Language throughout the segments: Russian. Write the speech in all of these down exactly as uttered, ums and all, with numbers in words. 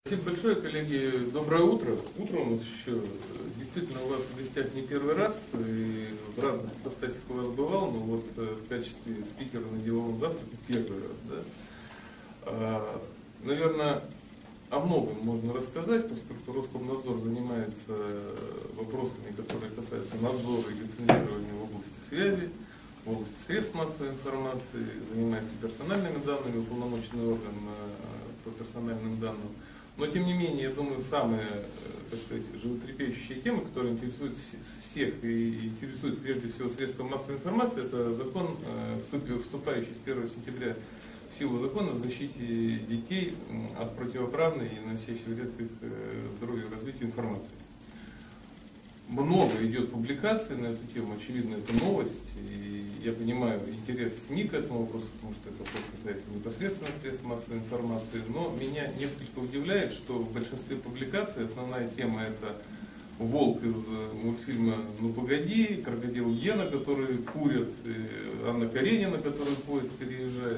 Спасибо большое, коллеги. Доброе утро. Утро у нас еще. Действительно, у вас в гостях не первый раз, и в разных ипостасях у вас бывал, но вот в качестве спикера на деловом завтраке первый раз. Да? А, наверное, о многом можно рассказать, поскольку Роскомнадзор занимается вопросами, которые касаются надзора и лицензирования в области связи, в области средств массовой информации, занимается персональными данными, уполномоченный орган по персональным данным. Но, тем не менее, я думаю, самая, так сказать, животрепещущая тема, которая интересует всех и интересует прежде всего средства массовой информации, это закон, вступающий с первого сентября в силу закона о защите детей от противоправной и наносящей вред их здоровью и развитию информации. Много идет публикаций на эту тему, очевидно, это новость, и я понимаю интерес СМИ к этому вопросу, потому что это вопрос касается непосредственно средств массовой информации, но меня несколько удивляет, что в большинстве публикаций основная тема это волк из мультфильма «Ну погоди», крокодил Гена, который курит, Анна Каренина, которая поезд переезжает.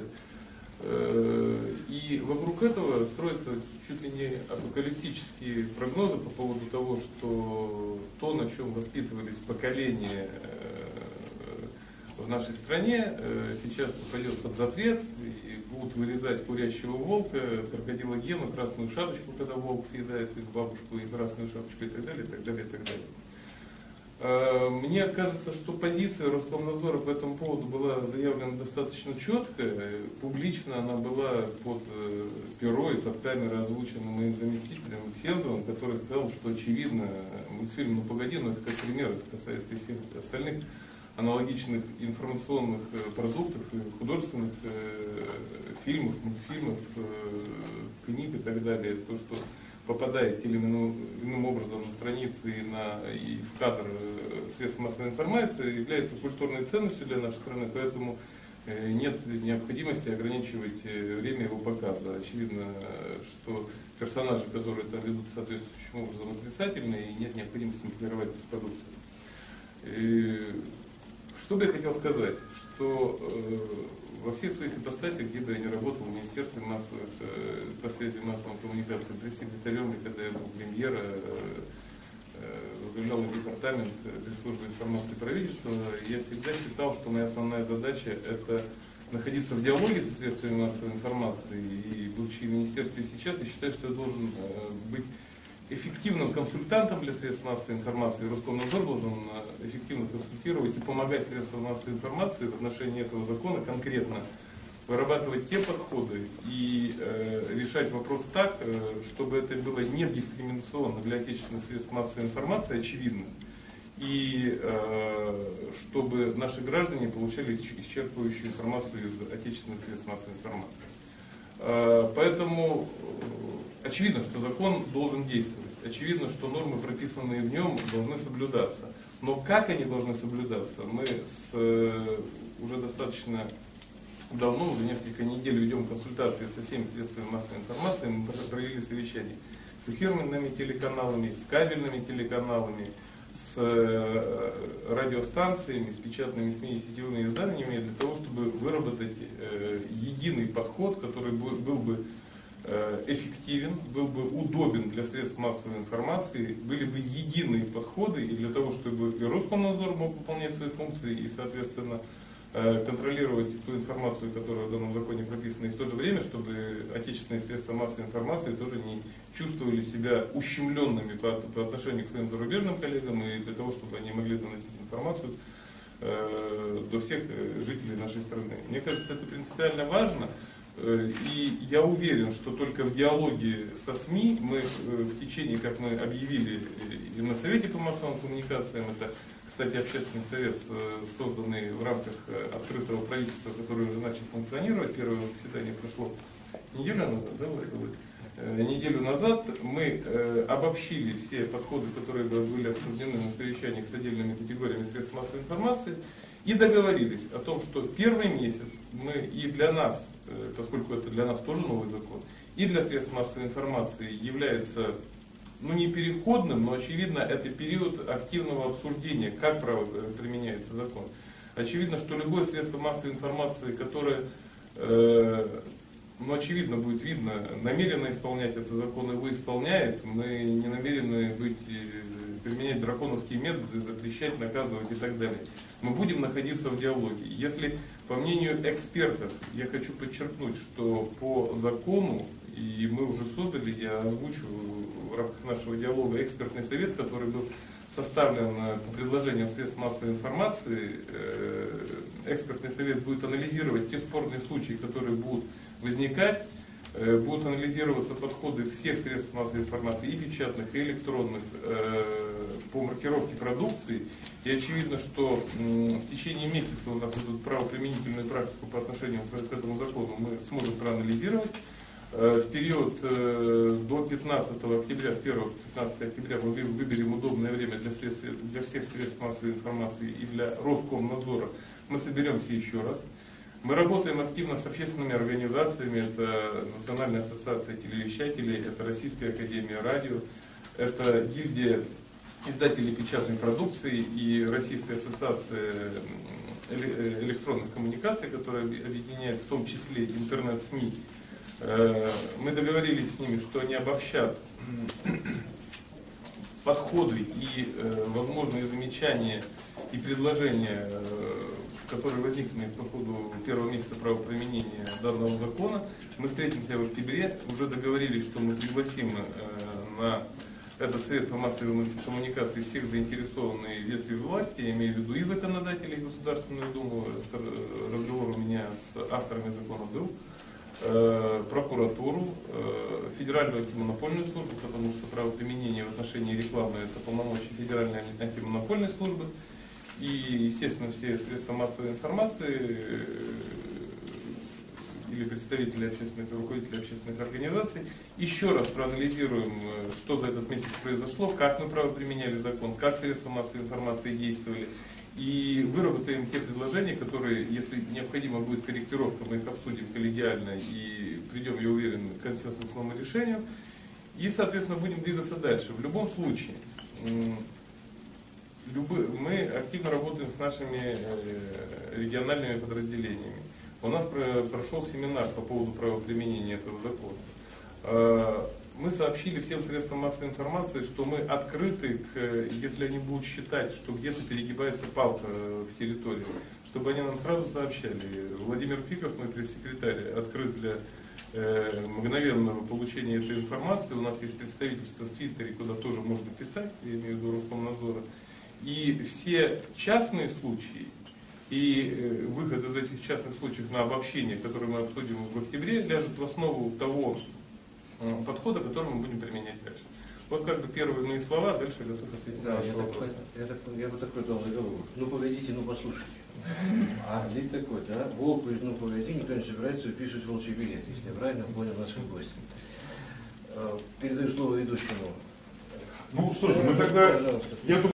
И вокруг этого строятся чуть ли не апокалиптические прогнозы по поводу того, что то, на чем воспитывались поколения в нашей стране, сейчас попадет под запрет, и будут вырезать курящего волка, крокодила Гену, красную шапочку, когда волк съедает их бабушку, и красную шапочку, и так далее, и так далее, и так далее. Мне кажется, что позиция Роскомнадзора по этому поводу была заявлена достаточно четко. Публично она была под перо и под камерой озвучена моим заместителем Ксензовым, который сказал, что очевидно мультфильм «Ну погоди», но это как пример, это касается и всех остальных аналогичных информационных продуктов, художественных фильмов, мультфильмов, книг и так далее. То, что попадает или иным, иным образом на страницы и, на, и в кадр средств массовой информации, является культурной ценностью для нашей страны, поэтому нет необходимости ограничивать время его показа. Очевидно, что персонажи, которые там ведут соответствующим образом, отрицательные, и нет необходимости интегрировать эту продукцию. И что бы я хотел сказать, что во всех своих ипостасях, где бы я не работал в Министерстве массовых, по связи массовой коммуникации, пресс-секретарем, и когда я был премьера, возглавлял департамент пресс-службы информации правительства, я всегда считал, что моя основная задача это находиться в диалоге со средствами массовой информации, и будучи в Министерстве сейчас, я считаю, что я должен быть эффективным консультантом для средств массовой информации. Роскомнадзор должен эффективно консультировать и помогать средствам массовой информации в отношении этого закона конкретно вырабатывать те подходы и э, решать вопрос так, э, чтобы это было не дискриминационно для отечественных средств массовой информации, очевидно, и э, чтобы наши граждане получали исчерпывающую информацию из отечественных средств массовой информации. Э, поэтому очевидно, что закон должен действовать. Очевидно, что нормы, прописанные в нем, должны соблюдаться. Но как они должны соблюдаться, мы с, уже достаточно давно, уже несколько недель ведем консультации со всеми средствами массовой информации. Мы провели совещания с эфирными телеканалами, с кабельными телеканалами, с радиостанциями, с печатными СМИ и сетевыми изданиями для того, чтобы выработать единый подход, который был бы эффективен, был бы удобен для средств массовой информации, были бы единые подходы и для того, чтобы и Роскомнадзор мог выполнять свои функции и, соответственно, контролировать ту информацию, которая в данном законе прописана, и в то же время, чтобы отечественные средства массовой информации тоже не чувствовали себя ущемленными по, по отношению к своим зарубежным коллегам, и для того, чтобы они могли доносить информацию э, до всех жителей нашей страны. Мне кажется, это принципиально важно. И я уверен, что только в диалоге со СМИ мы в течение, как мы объявили и на Совете по массовым коммуникациям, это, кстати, общественный совет, созданный в рамках открытого правительства, который уже начал функционировать, первое заседание прошло неделю назад, да, неделю назад, мы обобщили все подходы, которые были обсуждены на совещаниях с отдельными категориями средств массовой информации, и договорились о том, что первый месяц мы и для нас, поскольку это для нас тоже новый закон, и для средств массовой информации является, ну, не переходным, но очевидно это период активного обсуждения, как право применяется закон. Очевидно, что любое средство массовой информации, которое э, ну, очевидно будет видно, намеренно исполнять этот закон его исполняет, мы не намерены быть, применять драконовские методы, запрещать, наказывать и так далее. Мы будем находиться в диалоге. Если, по мнению экспертов, я хочу подчеркнуть, что по закону, и мы уже создали, я озвучу в рамках нашего диалога экспертный совет, который был составлен по предложениям средств массовой информации. Экспертный совет будет анализировать те спорные случаи, которые будут возникать, будут анализироваться подходы всех средств массовой информации, и печатных, и электронных, по маркировке продукции. И очевидно, что в течение месяца у нас эту правоприменительную практику по отношению к этому закону мы сможем проанализировать. В период до пятнадцатого октября, с первого по пятнадцатое октября мы выберем удобное время для, средств, для всех средств массовой информации и для Роскомнадзора. Мы соберемся еще раз. Мы работаем активно с общественными организациями, это Национальная ассоциация телевещателей, это Российская академия радио, это гильдия издателей печатной продукции и Российская ассоциация электронных коммуникаций, которая объединяет в том числе интернет-СМИ. Мы договорились с ними, что они обобщат подходы и возможные замечания и предложения, которые возникли по ходу первого месяца правоприменения данного закона. Мы встретимся в октябре, уже договорились, что мы пригласим на этот совет по массовой коммуникации всех заинтересованные ветви власти, я имею в виду и законодателей Государственную Думу, разговор у меня с авторами закона был, прокуратуру, Федеральную антимонопольную службу, потому что правоприменение в отношении рекламы это полномочия Федеральной антимонопольной службы, и, естественно, все средства массовой информации или представители общественных, руководители общественных организаций. Еще раз проанализируем, что за этот месяц произошло, как мы правоприменяли закон, как средства массовой информации действовали. И выработаем те предложения, которые, если необходимо будет корректировка, мы их обсудим коллегиально и придем, я уверен, к консенсусному решению. И, соответственно, будем двигаться дальше. В любом случае, любы, мы активно работаем с нашими региональными подразделениями. У нас прошел семинар по поводу правоприменения этого закона. Мы сообщили всем средствам массовой информации, что мы открыты, к, если они будут считать, что где-то перегибается палка в территории, чтобы они нам сразу сообщали. Владимир Пиков, мой пресс-секретарь, открыт для э, мгновенного получения этой информации. У нас есть представительство в Твиттере, куда тоже можно писать, я имею в виду Роскомнадзора. И все частные случаи и э, выход из этих частных случаев на обобщение, которые мы обсудим в октябре, ляжет в основу того подхода, который мы будем применять дальше. Вот как бы первые мои слова, дальше я готов ответить да, на ваши я вопросы. Так, я, так, я бы такой дал заголовок. Ну погодите, ну послушайте. А ведь такой, да? Волк говорит, ну погоди, никто не собирается выписывать волчий билет, если я правильно понял наших гостей. Передаю слово ведущему. Ну что ж, мы тогда... Я